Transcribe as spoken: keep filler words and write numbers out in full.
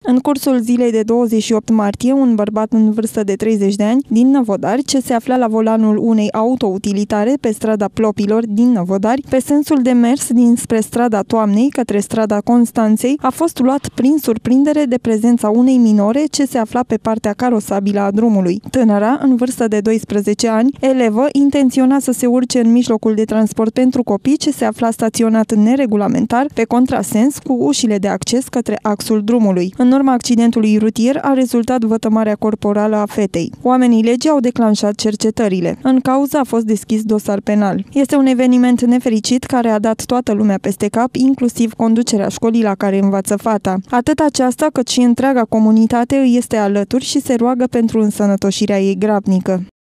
În cursul zilei de douăzeci și opt martie, un bărbat în vârstă de treizeci de ani din Năvodari, ce se afla la volanul unei autoutilitare pe strada Plopilor din Năvodari, pe sensul de mers dinspre strada Toamnei către strada Constanței, a fost luat prin surprindere de prezența unei minore ce se afla pe partea carosabilă a drumului. Tânăra, în vârstă de doisprezece ani, elevă, intenționa să se urce în mijlocul de transport pentru copii ce se afla staționat neregulamentar pe contrasens cu ușile de acces către axul drumului. În urma accidentului rutier a rezultat vătămarea corporală a fetei. Oamenii legii au declanșat cercetările. În cauză a fost deschis dosar penal. Este un eveniment nefericit care a dat toată lumea peste cap, inclusiv conducerea școlii la care învață fata. Atât aceasta cât și întreaga comunitate îi este alături și se roagă pentru însănătoșirea ei grabnică.